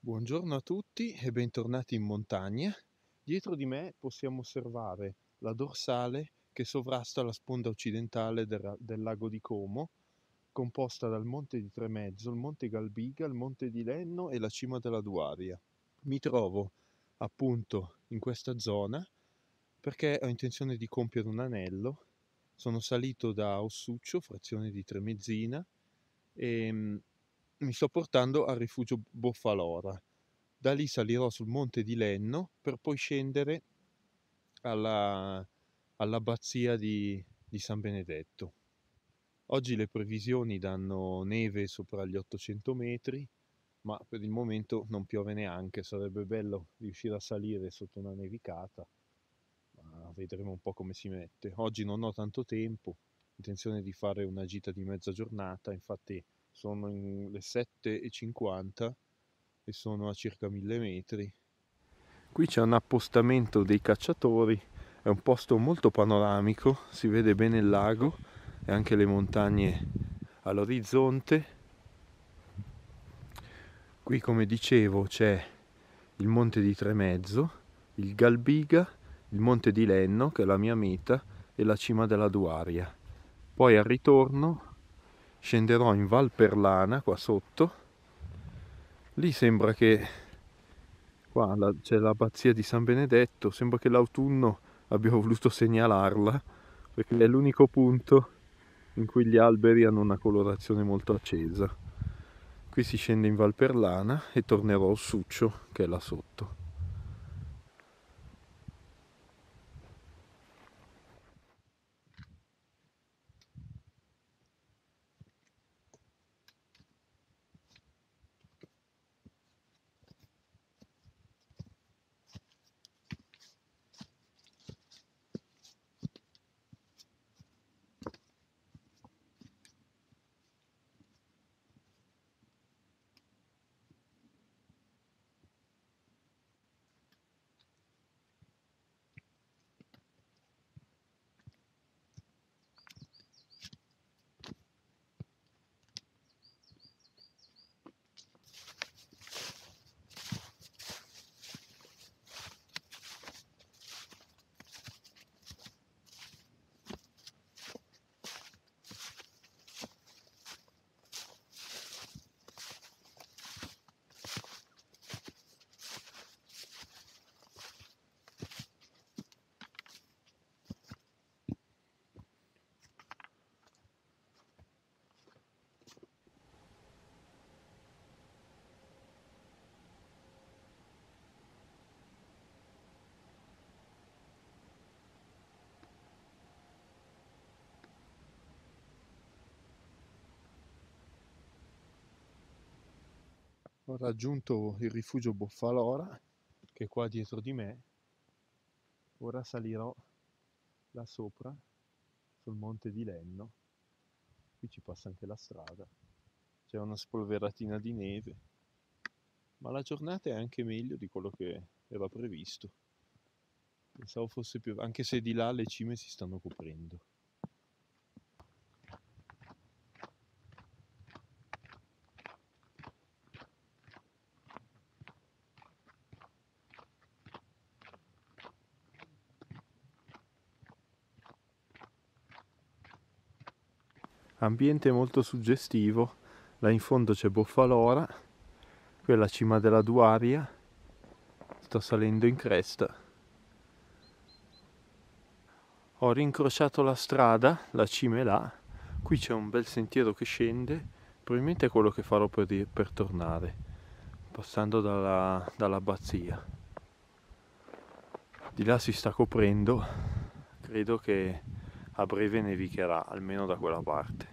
Buongiorno a tutti e bentornati in montagna. Dietro di me possiamo osservare la dorsale che sovrasta la sponda occidentale del lago di Como, composta dal Monte di Tremezzo, il Monte Galbiga, il Monte di Lenno e la cima della Duaria. Mi trovo appunto in questa zona perché ho intenzione di compiere un anello. Sono salito da Ossuccio, frazione di Tremezzina, e mi sto portando al rifugio Boffalora. Da lì salirò sul monte di Lenno per poi scendere all'abbazia di San Benedetto. Oggi le previsioni danno neve sopra gli 800 metri, ma per il momento non piove neanche. Sarebbe bello riuscire a salire sotto una nevicata, ma vedremo un po' come si mette. Oggi non ho tanto tempo, intenzione di fare una gita di mezza giornata, infatti sono le 7:50 e sono a circa 1000 metri. Qui c'è un appostamento dei cacciatori, è un posto molto panoramico, si vede bene il lago e anche le montagne all'orizzonte. Qui, come dicevo, c'è il monte di Tremezzo, il Galbiga, il monte di Lenno, che è la mia meta, e la cima della Duaria. Poi al ritorno scenderò in Val Perlana, qua sotto. Lì sembra che qua c'è l'abbazia di San Benedetto, sembra che l'autunno abbia voluto segnalarla, perché è l'unico punto in cui gli alberi hanno una colorazione molto accesa. Qui si scende in Val Perlana e tornerò a Ossuccio, che è là sotto. Ho raggiunto il rifugio Boffalora, che è qua dietro di me. Ora salirò là sopra, sul monte di Lenno. Qui ci passa anche la strada. C'è una spolveratina di neve, ma la giornata è anche meglio di quello che era previsto. Pensavo fosse più, anche se di là le cime si stanno coprendo. Ambiente molto suggestivo. Là in fondo c'è Boffalora, qui è la cima della Duaria. Sto salendo in cresta. Ho rincrociato la strada, la cima è là. Qui c'è un bel sentiero che scende, probabilmente è quello che farò per tornare, passando dall'abbazia. Di là si sta coprendo, credo che a breve nevicherà, almeno da quella parte.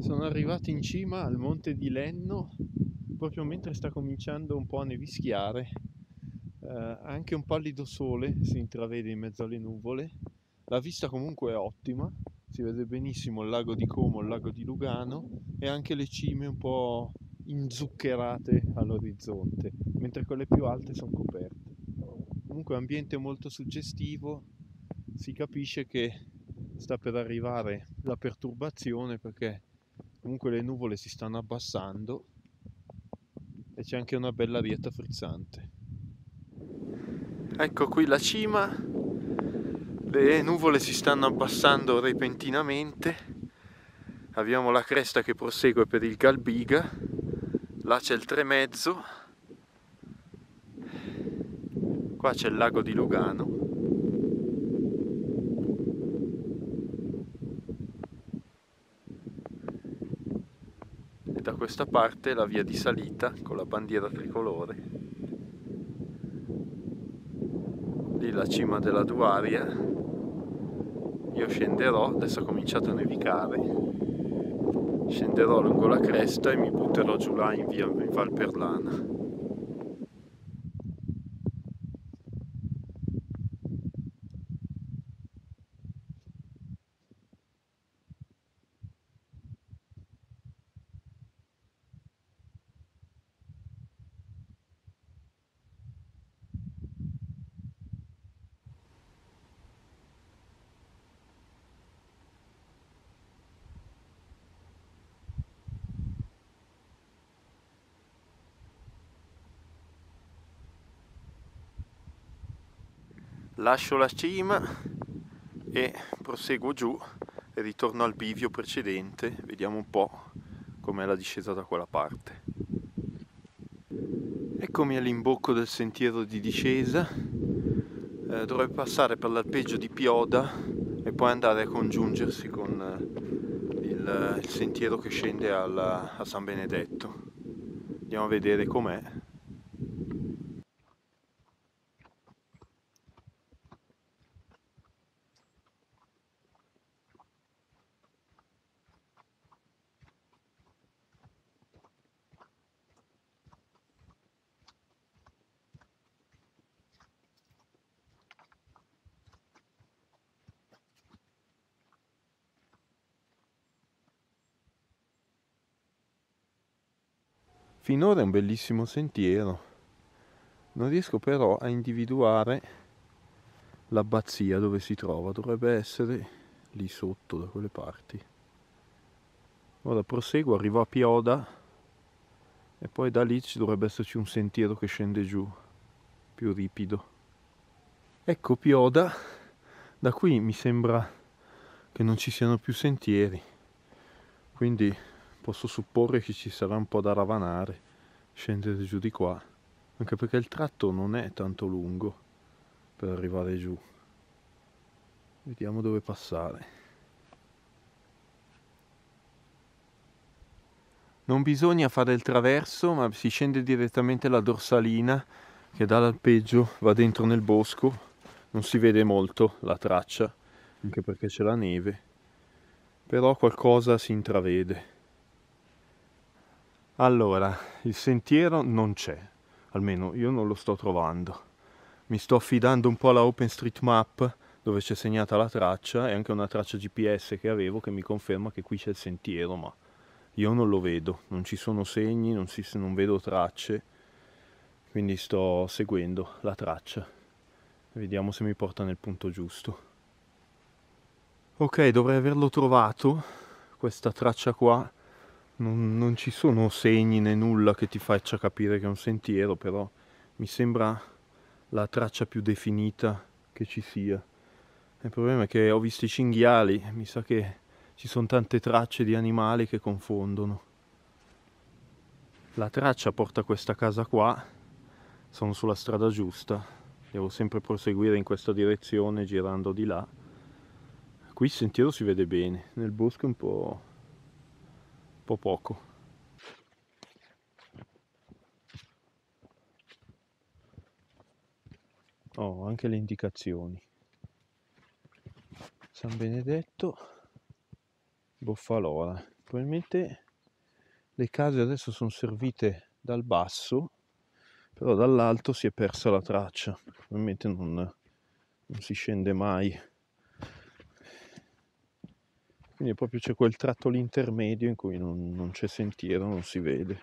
Sono arrivato in cima al monte di Lenno proprio mentre sta cominciando un po' a nevischiare. Anche un pallido sole si intravede in mezzo alle nuvole. La vista comunque è ottima, si vede benissimo il lago di Como, il lago di Lugano e anche le cime un po' inzuccherate all'orizzonte, mentre quelle più alte sono coperte. Comunque ambiente molto suggestivo, si capisce che sta per arrivare la perturbazione perché comunque le nuvole si stanno abbassando e c'è anche una bella arietta frizzante. Ecco qui la cima, le nuvole si stanno abbassando repentinamente, abbiamo la cresta che prosegue per il Galbiga, là c'è il Tremezzo, qua c'è il lago di Lugano. E da questa parte la via di salita con la bandiera tricolore. Lì la cima della Duaria. Io scenderò, adesso ha cominciato a nevicare, scenderò lungo la cresta e mi butterò giù là in Val Perlana. Lascio la cima e proseguo giù e ritorno al bivio precedente, vediamo un po' com'è la discesa da quella parte. Eccomi all'imbocco del sentiero di discesa, dovrei passare per l'alpeggio di Pioda e poi andare a congiungersi con il sentiero che scende a San Benedetto. Andiamo a vedere com'è. Finora è un bellissimo sentiero, non riesco però a individuare l'abbazia dove si trova, dovrebbe essere lì sotto da quelle parti. Ora proseguo, arrivo a Pioda e poi da lì ci dovrebbe esserci un sentiero che scende giù, più ripido. Ecco Pioda, da qui mi sembra che non ci siano più sentieri, quindi posso supporre che ci sarà un po' da ravanare, scendere giù di qua, anche perché il tratto non è tanto lungo per arrivare giù. Vediamo dove passare. Non bisogna fare il traverso, ma si scende direttamente la dorsalina che dall'alpeggio va dentro nel bosco. Non si vede molto la traccia, anche perché c'è la neve, però qualcosa si intravede. Allora, il sentiero non c'è, almeno io non lo sto trovando. Mi sto affidando un po' alla OpenStreetMap, dove c'è segnata la traccia e anche una traccia GPS che avevo che mi conferma che qui c'è il sentiero, ma io non lo vedo, non ci sono segni, non vedo tracce, quindi sto seguendo la traccia. Vediamo se mi porta nel punto giusto. Ok, dovrei averlo trovato, questa traccia qua. Non ci sono segni né nulla che ti faccia capire che è un sentiero, però mi sembra la traccia più definita che ci sia. Il problema è che ho visto i cinghiali, mi sa che ci sono tante tracce di animali che confondono. La traccia porta a questa casa qua, sono sulla strada giusta, devo sempre proseguire in questa direzione girando di là. Qui il sentiero si vede bene, nel bosco è un po' poco. Ho anche le indicazioni. San Benedetto, Boffalora. Probabilmente le case adesso sono servite dal basso, però dall'alto si è persa la traccia. Probabilmente non si scende mai. Quindi proprio c'è quel tratto lì intermedio in cui non c'è sentiero, non si vede.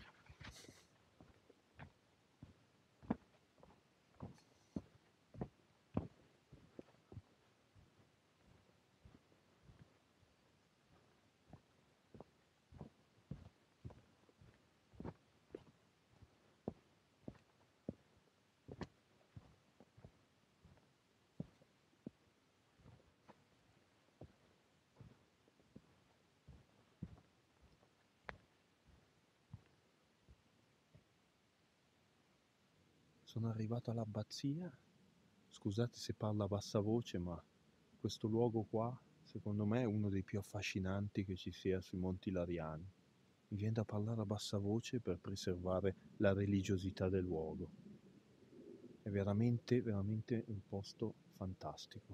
Sono arrivato all'abbazia, scusate se parlo a bassa voce, ma questo luogo qua, secondo me, è uno dei più affascinanti che ci sia sui Monti Lariani. Mi viene da parlare a bassa voce per preservare la religiosità del luogo. È veramente, veramente un posto fantastico.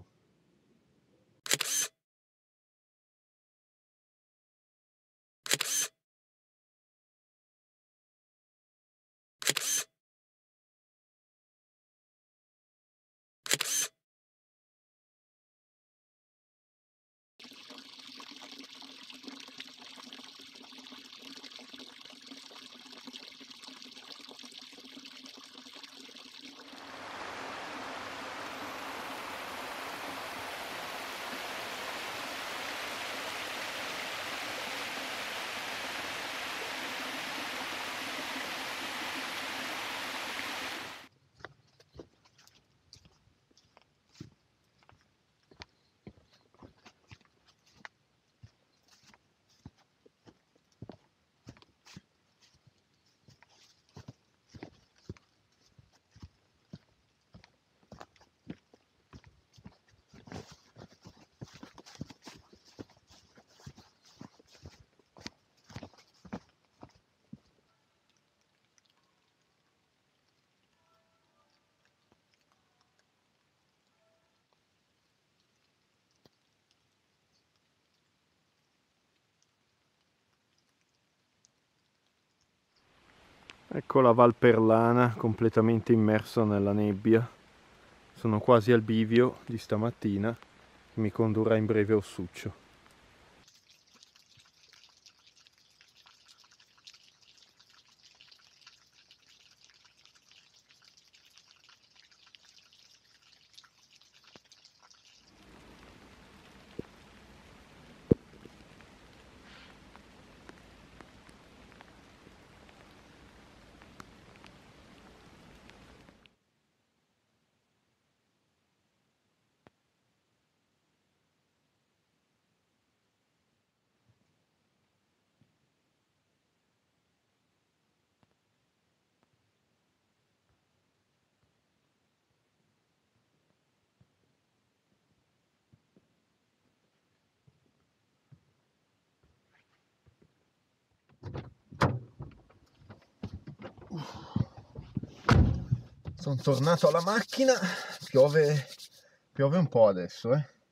Ecco la Val Perlana completamente immersa nella nebbia. Sono quasi al bivio di stamattina, che mi condurrà in breve a Ossuccio. Sono tornato alla macchina, piove un po' adesso,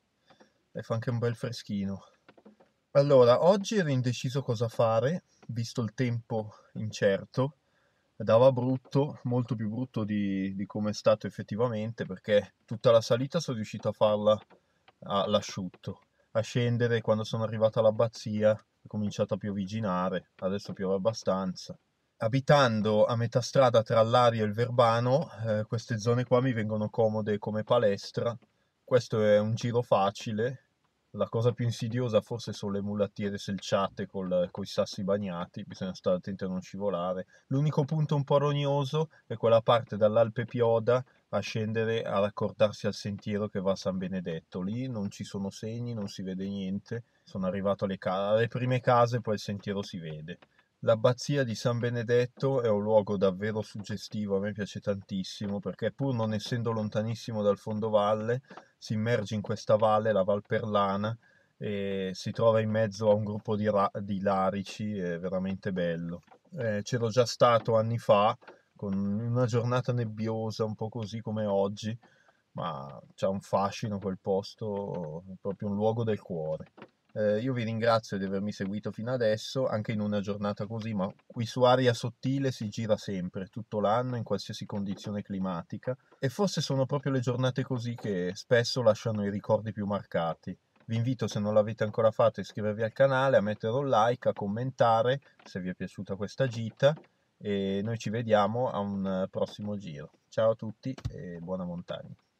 e fa anche un bel freschino. Allora, oggi ero indeciso cosa fare, visto il tempo incerto, dava brutto, molto più brutto di come è stato effettivamente, perché tutta la salita sono riuscito a farla all'asciutto. A scendere, quando sono arrivato all'abbazia, è cominciato a pioviginare, adesso piove abbastanza. Abitando a metà strada tra Lario e il Verbano, queste zone qua mi vengono comode come palestra. Questo è un giro facile. La cosa più insidiosa forse sono le mulattiere selciate coi sassi bagnati, bisogna stare attenti a non scivolare. L'unico punto un po' rognoso è quella parte dall'Alpe Pioda a scendere a raccordarsi al sentiero che va a San Benedetto. Lì non ci sono segni, non si vede niente. Sono arrivato alle prime case, poi il sentiero si vede. L'abbazia di San Benedetto è un luogo davvero suggestivo, a me piace tantissimo perché pur non essendo lontanissimo dal fondovalle, si immerge in questa valle, la Val Perlana, e si trova in mezzo a un gruppo di larici, è veramente bello. C'ero già stato anni fa, con una giornata nebbiosa, un po' così come oggi, ma c'ha un fascino quel posto, è proprio un luogo del cuore. Io vi ringrazio di avermi seguito fino adesso, anche in una giornata così, ma qui su aria sottile si gira sempre, tutto l'anno, in qualsiasi condizione climatica, e forse sono proprio le giornate così che spesso lasciano i ricordi più marcati. Vi invito, se non l'avete ancora fatto, a iscrivervi al canale, a mettere un like, a commentare se vi è piaciuta questa gita, e noi ci vediamo a un prossimo giro. Ciao a tutti e buona montagna.